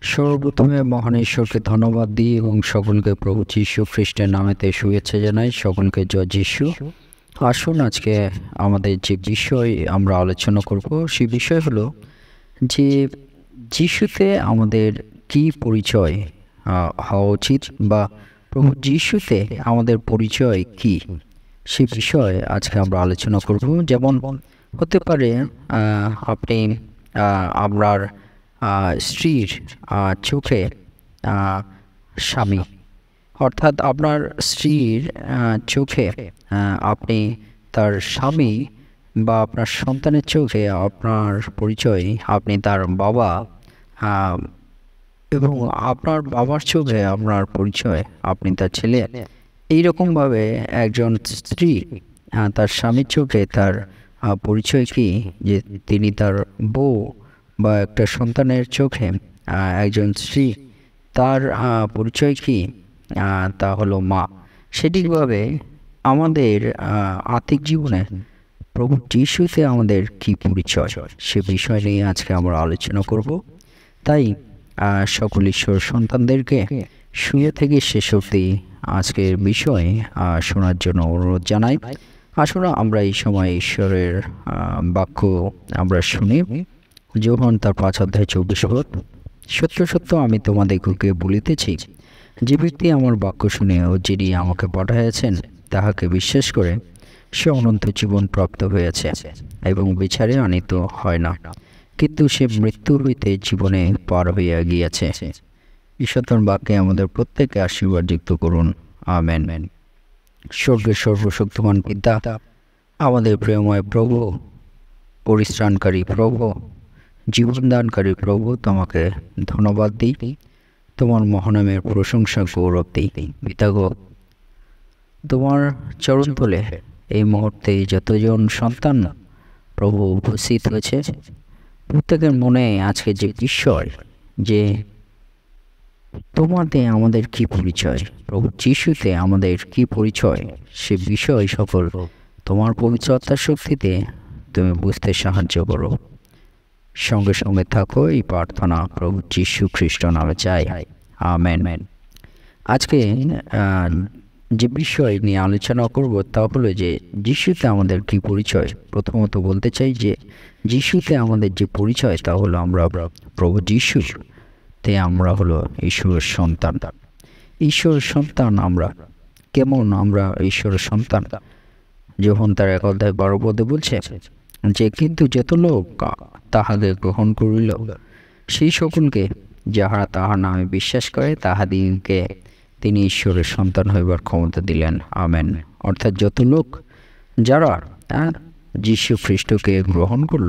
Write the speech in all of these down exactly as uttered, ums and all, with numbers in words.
সর্বপ্রথমে মহান ঈশ্বরকে ধন্যবাদ দিই এবং সকলকে প্রভু যীশু খ্রিস্টের নামেতে শুভেচ্ছা জানাই। সকলকে জয় যীশু। আসুন আজকে আমাদের যে বিষয় আমরা আলোচনা করব সেই বিষয় হলো যে যিশুতে আমাদের কি পরিচয় হওয়া উচিত বা প্রভু যিশুতে আমাদের পরিচয় কি, সে বিষয়ে আজকে আমরা আলোচনা করব। যেমন হতে পারে আপনি আপনার স্ত্রীর চোখে স্বামী, অর্থাৎ আপনার স্ত্রীর চোখে আপনি তার স্বামী, বা আপনার সন্তানের চোখে আপনার পরিচয় আপনি তার বাবা, এবং আপনার বাবার চোখে আপনার পরিচয় আপনি তার ছেলে। এইরকমভাবে একজন স্ত্রী তার স্বামীর চোখে তার পরিচয় কি, যে তিনি তার বউ, বা একটা সন্তানের চোখে একজন স্ত্রী তার পরিচয় কি, তা হলো মা। সেটিভাবে আমাদের আত্মিক জীবনে প্রভু যিশুতে আমাদের কি পরিচয়, সে বিষয় নিয়ে আজকে আমরা আলোচনা করব। তাই সকল ঈশ্বর সন্তানদেরকে শুয়ে থেকে শেষ অবধি আজকের বিষয় শোনার জন্য অনুরোধ জানাই। আসলে আমরা এই সময় ঈশ্বরের বাক্য আমরা শুনি। যোহান তার পাঁচ অধ্যায় চব্বিশ পদ, সত্য সত্য আমি তোমাদেরকে বলিতেছি, যে ব্যক্তি আমার বাক্য শুনে ও যিনি আমাকে পাঠাইয়াছেন তাহাকে বিশ্বাস করে সে অনন্ত জীবন প্রাপ্ত হয়েছে এবং বিচারে আনিত হয় না, কিন্তু সে মৃত্যু হইতে জীবনে পার হইয়া গিয়াছে। ঈশ্বর বাক্যে আমাদের প্রত্যেককে আশীর্বাদ যুক্ত করুন, আমেন। স্বর্গের সর্বশক্তিমান পিতা, আমাদের প্রেমময় প্রভু, পরিত্রাণকারী প্রভু, জীবনদানকারী প্রভু, তোমাকে ধন্যবাদ দিই, তোমার মহানামের প্রশংসা গৌরব দিই। পিতাগো, তোমার চরণতলে এই মুহূর্তে যতজন সন্তান প্রভু উপস্থিত হয়েছে, প্রত্যেকের মনে আজকে যে বিষয়, যে তোমাতে আমাদের কি পরিচয়, প্রভু যিশুতে আমাদের কি পরিচয়, সে বিষয় সকল তোমার পবিত্রতার শক্তিতে তুমি বুঝতে সাহায্য করো। সঙ্গে সঙ্গে থাকো, এই প্রার্থনা প্রভু যীশু খ্রিস্ট নামে চাই, আমেন। আজকে যে বিষয় নিয়ে আলোচনা করব তা হলো যে যিশুতে আমাদের কি পরিচয়। প্রথমত বলতে চাই যে যিশুতে আমাদের যে পরিচয় তা হলো আমরা প্রভু যিশুতে আমরা হলো ঈশ্বরের সন্তান। ঈশ্বরের সন্তান আমরা কেমন? আমরা ঈশ্বরের সন্তান যখন তার এক অধ্যায় বারো পদে বলছে যে, কিন্তু যত লোক তাহাকে গ্রহণ করিল, সেই সকলকে যাহারা তাহার নামে বিশ্বাস করে তাহাদিগকে তিনি ঈশ্বরের সন্তান হইবার ক্ষমতা দিলেন, আমেন। অর্থাৎ যত লোক যারা যীশু খ্রিস্টকে গ্রহণ করল,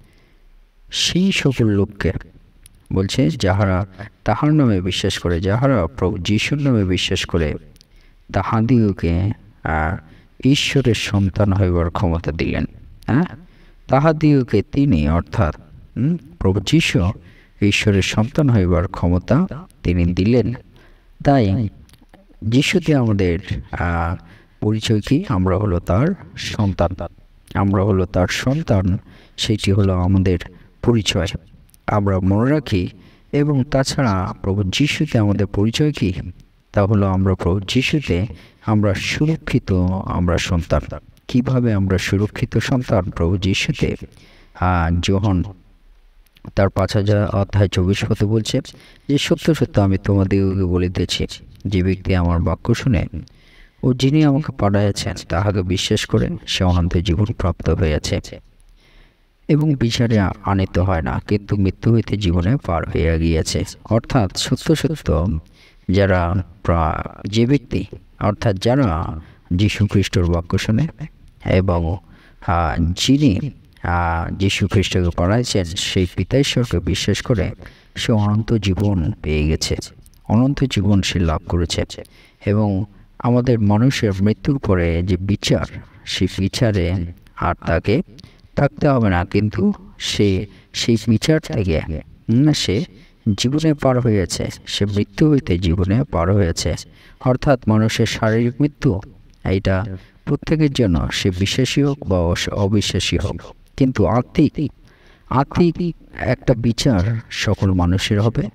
সেই সকল লোককে বলছে যাহারা তাহার নামে বিশ্বাস করে, যাহারা প্রভু যীশুর নামে বিশ্বাস করে, তাহাদিগকে ঈশ্বরের সন্তান হইবার ক্ষমতা দিলেন। হ্যাঁ, তাহাদিগকে তিনি, অর্থাৎ প্রভু যীশু ঈশ্বরের সন্তান হইবার ক্ষমতা তিনি দিলেন। তাই যিশুতে আমাদের পরিচয় কি? আমরা হলো তার সন্তান, আমরা হলো তার সন্তান, সেটি হলো আমাদের পরিচয়। আমরা মনে রাখি। এবং তাছাড়া প্রভু যিশুতে আমাদের পরিচয় কি? তা হলো আমরা প্রভু যিশুতে আমরা সুরক্ষিত, আমরা সন্তান। কিভাবে আমরা সুরক্ষিত সন্তান প্রভু যিশুতে? যোহান তার পাঁচ হাজার অধ্যায় চব্বিশ পদে বলছে যে, সত্য সত্য আমি তোমাদেরকে বলিতেছি, যে ব্যক্তি আমার বাক্য শুনে ও যিনি আমাকে পাঠাইয়াছেন তাহাকে বিশ্বাস করে সে অনন্ত জীবন প্রাপ্ত হইয়াছে এবং বিচারে আনিত হয় না, কিন্তু মৃত্যু হইতে জীবনে পার হইয়া গিয়াছে। অর্থাৎ সত্য সত্য যারা যে ব্যক্তি, অর্থাৎ যারা যীশু খ্রিস্টর বাক্য শুনে এবং যিনি যীশু খ্রিস্টকে পাঠাইছেন সেই পিতা ঈশ্বরকে বিশ্বাস করে, সে অনন্ত জীবন পেয়ে গেছে, অনন্ত জীবন সে লাভ করেছে। এবং আমাদের মানুষের মৃত্যুর পরে যে বিচার, সেই বিচারে আর তাকে থাকতে হবে না, কিন্তু সে সেই বিচার থেকে সে জীবনে পার হয়েছে, সে মৃত্যু হইতে জীবনে পার হয়েছে। অর্থাৎ মানুষের শারীরিক মৃত্যু এইটা প্রত্যেকের জন্য, সে বিশ্বাসী হোক বা অবিশ্বাসী হোক, কিন্তু আত্মিক আত্মিক একটা বিচার সকল মানুষের হবে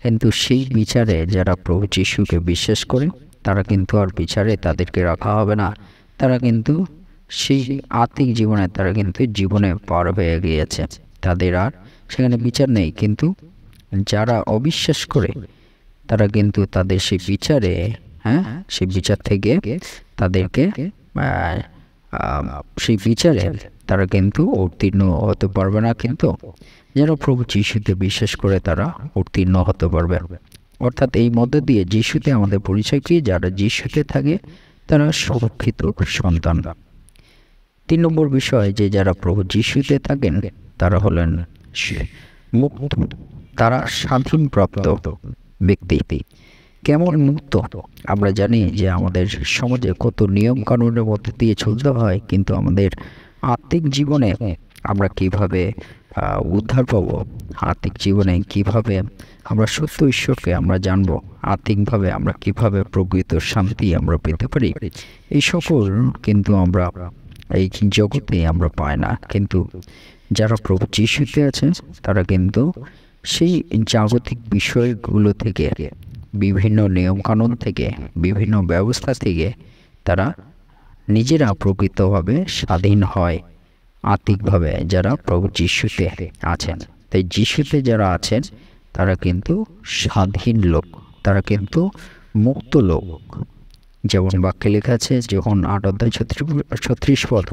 কিন্তু সেই বিচারে যারা প্রভু যিশুকে বিশ্বাস করে তারা কিন্তু আর বিচারে তাদেরকে রাখা হবে না। তারা কিন্তু সেই আত্মিক জীবনে তারা কিন্তু জীবনে পার হয়ে গিয়েছে, তাদের আর সেখানে বিচার নেই। কিন্তু যারা অবিশ্বাস করে তারা কিন্তু তাদের সেই বিচারে, হ্যাঁ, সেই বিচার থেকে তাদেরকে সেই বিচারে তারা কিন্তু উত্তীর্ণ হতে পারবে না। কিন্তু যারা প্রভু যিশুতে বিশ্বাস করে তারা উত্তীর্ণ হতে পারবে। অর্থাৎ এই মধ্য দিয়ে যিশুতে আমাদের পরিচয় কি? যারা যিশুতে থাকে তারা সুরক্ষিত সন্তান। তিন নম্বর বিষয় যে যারা প্রভু যিশুতে থাকেন তারা হলেন মুক্ত, তারা স্বাধীনপ্রাপ্ত ব্যক্তি। কেমন মুক্ত? আমরা জানি যে আমাদের সমাজে কত নিয়ম কানুনের মধ্যে দিয়ে চলতে হয়, কিন্তু আমাদের আত্মিক জীবনে আমরা কিভাবে উদ্ধার পাব, আত্মিক জীবনে কিভাবে আমরা সত্য ঈশ্বরকে আমরা জানব, আত্মিকভাবে আমরা কিভাবে প্রকৃত শান্তি আমরা পেতে পারি, এই সকল কিন্তু আমরা এই জগতে আমরা পাই না। কিন্তু যারা প্রভু যিশুতে আছে তারা কিন্তু সেই জাগতিক বিষয়গুলো থেকে, বিভিন্ন নিয়মকানুন থেকে, বিভিন্ন ব্যবস্থা থেকে তারা নিজেরা প্রকৃতভাবে স্বাধীন হয় আত্মিকভাবে যারা প্রভু যিশুতে আছেন। তাই যিশুতে যারা আছেন তারা কিন্তু স্বাধীন লোক, তারা কিন্তু মুক্ত লোক। যেমন বাক্যে লেখা আছে যখন আট অধ্যায় ছত্রিশ পদ,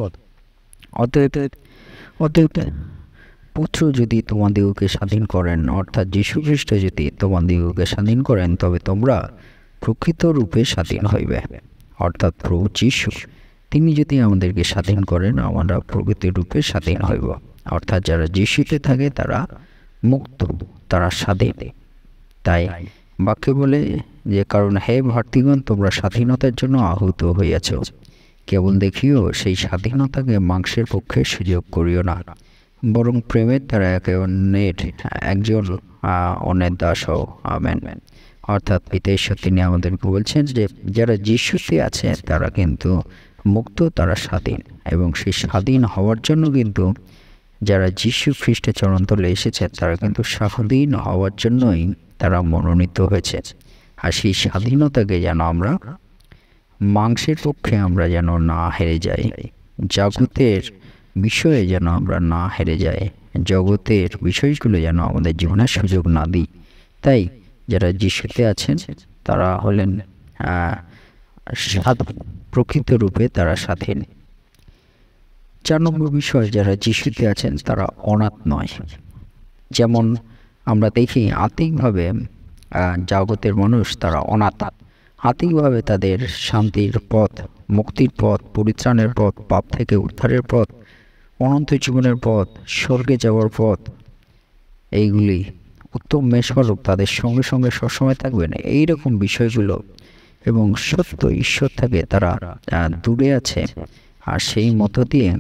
অতএব অতএব পুত্র যদি তোমাদিগকে স্বাধীন করেন, অর্থাৎ যীশু খ্রিস্ট যদি তোমাদিগকে স্বাধীন করেন, তবে তোমরা প্রকৃত রূপে স্বাধীন হইবে। অর্থাৎ প্রভু যীশু তিনি যদি আমাদেরকে স্বাধীন করেন, আমরা প্রকৃত রূপে স্বাধীন হইব। অর্থাৎ যারা যিশুতে থাকে তারা মুক্ত, তারা স্বাধীন। তাই বাক্যে বলে যে কারণ হে ভাতৃগণ তোমরা স্বাধীনতার জন্য আহত হইয়াছ, কেবল দেখিও সেই স্বাধীনতাকে মাংসের পক্ষে সুযোগ করিও না, বরং প্রেমের দ্বারা একে অন্যের একজন অন্যের দাস হও। আমেন। অর্থাৎ পিতা ঈশ্বর তিনি আমাদেরকে বলছেন যে যারা যিশুতে আছে তারা কিন্তু মুক্ত, তারা স্বাধীন। এবং সেই স্বাধীন হওয়ার জন্য কিন্তু যারা যীশু খ্রিস্টের চরণতলে এসেছে তারা কিন্তু স্বাধীন হওয়ার জন্যই তারা মনোনীত হয়েছে। আর সেই স্বাধীনতাকে যেন আমরা মাংসের পক্ষে আমরা যেন না হেরে যাই, জগতের বিষয়ে যেন আমরা না হেরে যাই, জগতের বিষয়গুলো যেন আমাদের জীবনের সুযোগ না দিই। তাই যারা যিশুতে আছেন তারা হলেন প্রকৃত রূপে তারা স্বাধীন। চার নম্বর বিষয়, যারা যিশুতে আছেন তারা অনাথ নয়। যেমন আমরা দেখি আত্মিকভাবে জগতের মানুষ তারা অনাথ, আত্মিকভাবে তাদের শান্তির পথ, মুক্তির পথ, পরিত্রাণের পথ, পাপ থেকে উদ্ধারের পথ, অনন্ত জীবনের পথ, স্বর্গে যাওয়ার পথ, এইগুলি উত্তম মেষপালক তাদের সঙ্গে সঙ্গে সবসময় থাকবেন, এইরকম বিষয়গুলো এবং সত্য ঈশ্বর থেকে তারা দূরে আছে। আর সেই মধ্য দিয়ে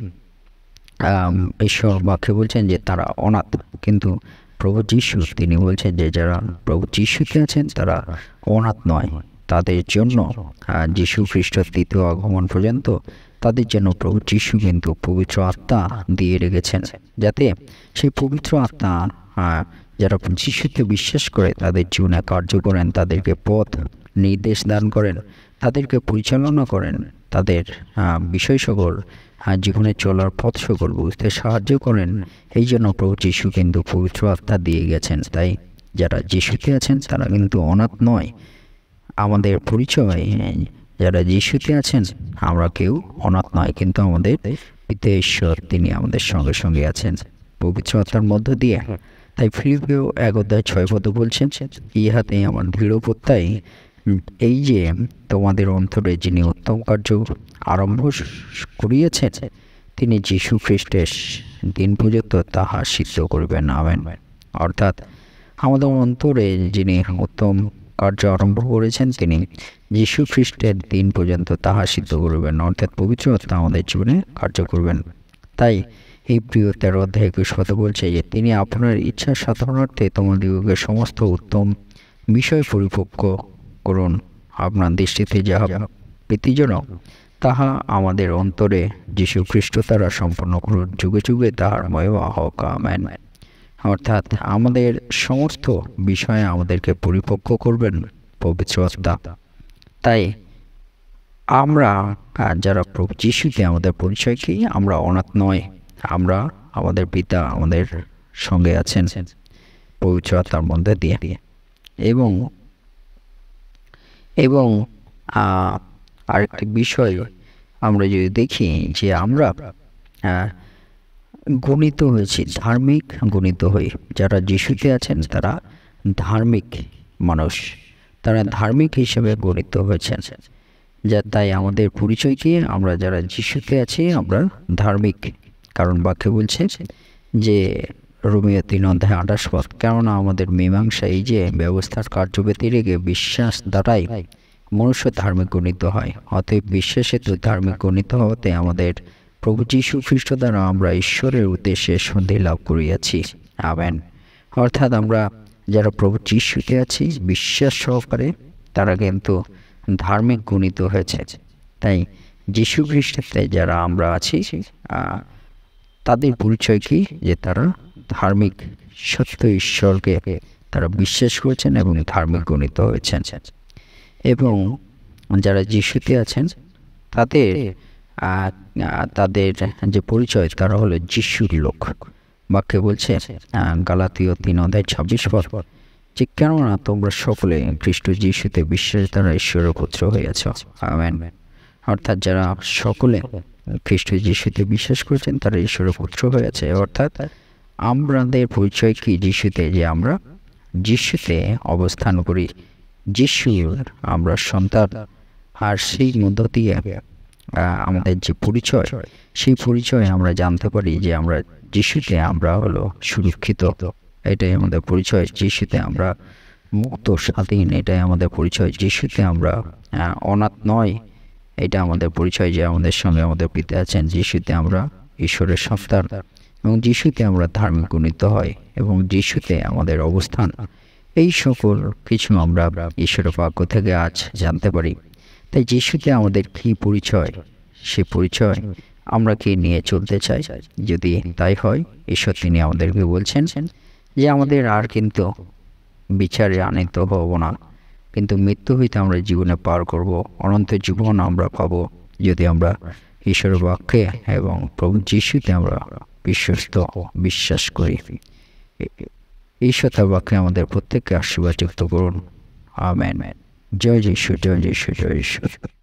ঈশ্বর বাক্যে বলছেন যে তারা অনাথ। কিন্তু প্রভু যীশু তিনি বলছেন যে যারা প্রভু যীশুতে আছেন তারা অনাথ নয়, তাদের জন্য যীশু খ্রিস্টের দ্বিতীয় আগমন পর্যন্ত তাদের জন্য প্রভু যীশু কিন্তু পবিত্র আত্মা দিয়ে রেখেছেন, যাতে সেই পবিত্র আত্মা যারা যিশুতে বিশ্বাস করে তাদের জীবনে কার্য করেন, তাদেরকে পথ নির্দেশ দান করেন, তাদেরকে পরিচালনা করেন, তাদের বিষয় সকল জীবনে চলার পথ সকল বুঝতে সাহায্য করেন। এই জন্য প্রভু যীশু কিন্তু পবিত্র আত্মা দিয়ে গেছেন। তাই যারা যিশুতে আছেন তারা কিন্তু অনাথ নয়। আমাদের পরিচয়, যারা যিশুতে আছেন আমরা কেউ অনাথ নয়, কিন্তু আমাদের পিতা ঈশ্বর তিনি আমাদের সঙ্গে সঙ্গে আছেন পবিত্র আত্মার মধ্য দিয়ে। তাই ফিলিপিও এক অধ্যায় ছয় পদ বলছেন, ইহাতে আমার দৃঢ় প্রত্যয় এই যে তোমাদের অন্তরে যিনি উত্তম কার্য আরম্ভ করিয়েছেন তিনি যীশু খ্রিস্টের দিন পর্যন্ত তাহা সিদ্ধ করবেন। আমেন। অর্থাৎ আমাদের অন্তরে যিনি উত্তম কার্য আরম্ভ করেছেন তিনি যীশু খ্রিস্টের দিন পর্যন্ত তাহা সিদ্ধ করবেন, অর্থাৎ পবিত্র আত্মা আমাদের জীবনে কার্য করবেন। তাই এই প্রিয় তেরো অধ্যায় একুশ পদে বলছে যে তিনি আপনার ইচ্ছা সাধনার্থে তোমাদিগকে সমস্ত উত্তম বিষয় পরিপক্ক করুন, আপনার দৃষ্টিতে যাহা প্রীতিজনক তাহা আমাদের অন্তরে যীশু খ্রিস্ট দ্বারা সম্পন্ন করুন, যুগে যুগে তাহার মহিমা হোক। আমেন। অর্থাৎ আমাদের সমস্ত বিষয়ে আমাদেরকে পরিপক্ক করবেন পবিত্র আত্মা। তাই আমরা যারা প্রভু যিশুতে আমাদের পরিচয় কি, আমরা অনাথ নয়, আমরা আমাদের পিতা আমাদের সঙ্গে আছেন পবিত্র আত্মার মধ্যে দিয়ে। এবং এবং আরেকটি বিষয় আমরা যদি দেখি যে আমরা গণিত হয়েছি, ধার্মিক গণিত হই। যারা যিশুতে আছেন তারা ধার্মিক মানুষ, তারা ধার্মিক হিসেবে গণিত হয়েছেন। যা তাই আমাদের পরিচয় কি, আমরা যারা যিশুতে আছি আমরা ধার্মিক। কারণ বাক্যে বলছে যে রোমীয় তিন অধ্যায় আঠাশ পদ, কেননা আমাদের মীমাংসা এই যে ব্যবস্থার কার্যব্যতি রেখে বিশ্বাস দ্বারাই মনুষ্য ধার্মিক গণিত হয়। অতএব বিশ্বাসে তো ধার্মিক গণিত হতে আমাদের প্রভু যীশু খ্রিস্ট দ্বারা আমরা ঈশ্বরের উদ্দেশ্যে সন্ধি লাভ করিয়াছি। আমেন। অর্থাৎ আমরা যারা প্রভু যিশুতে আছি বিশ্বাস সহকারে, তারা কিন্তু ধার্মিক গণিত হয়েছে। তাই যীশু খ্রিস্টতে যারা আমরা আছি তাদের পরিচয় কি, যে তারা ধার্মিক, সত্য ঈশ্বরকে তারা বিশ্বাস করেছেন এবং ধার্মিক গণিত হয়েছেন। এবং যারা যিশুতে আছেন তাদের তাদের যে পরিচয়, তারা হলো যিশুর লোক। বাক্যে বলছে গালাতীয় তিন অধ্যায় ছাব্বিশ পদ, যে কেননা তোমরা সকলে খ্রিস্ট যিশুতে বিশ্বাস দ্বারা ঈশ্বরের পুত্র হইয়াছ। আমেন। অর্থাৎ যারা সকলে খ্রিস্ট যিশুতে বিশ্বাস করেছেন তারা ঈশ্বরের পুত্র হয়েছে। অর্থাৎ আমাদের পরিচয় কি যিশুতে, যে আমরা যিশুতে অবস্থান করি, যিশুর আমরা সন্তান। আর সেই মধ্য দিয়ে আমাদের যে পরিচয়, সেই পরিচয়ে আমরা জানতে পারি যে আমরা যিশুতে আমরা হলো সুরক্ষিত। এটাই আমাদের পরিচয়। যিশুতে আমরা মুক্ত, স্বাধীন। এটাই আমাদের পরিচয়। যিশুতে আমরা অনাথ নয়, এটা আমাদের পরিচয় যে আমাদের সঙ্গে আমাদের পিতা আছেন। যিশুতে আমরা ঈশ্বরের সন্তান এবং যিশুতে আমরা ধার্মিক গণিত হয় এবং যিশুতে আমাদের অবস্থান। এই সকল কিছু আমরা ঈশ্বরের বাক্য থেকে আজ জানতে পারি। তাই যিশুতে আমাদের কী পরিচয়, সে পরিচয় আমরা কি নিয়ে চলতে চাই। যদি তাই হয়, ঈশ্বর তিনি আমাদেরকে বলছেন যে আমাদের আর কিন্তু বিচারে আনিত হব না, কিন্তু মৃত্যু হইতে আমরা জীবনে পার করব, অনন্ত জীবন আমরা পাব যদি আমরা ঈশ্বরের বাক্যে এবং প্রভু যিশুতে আমরা বিশ্বস্ত বিশ্বাস করি। ঈশ্বর তার বাক্যে আমাদের প্রত্যেককে আশীর্বাদ যুক্ত করুন। আমেন। জয় যিশু, জয় যিশু, জয় যিশু।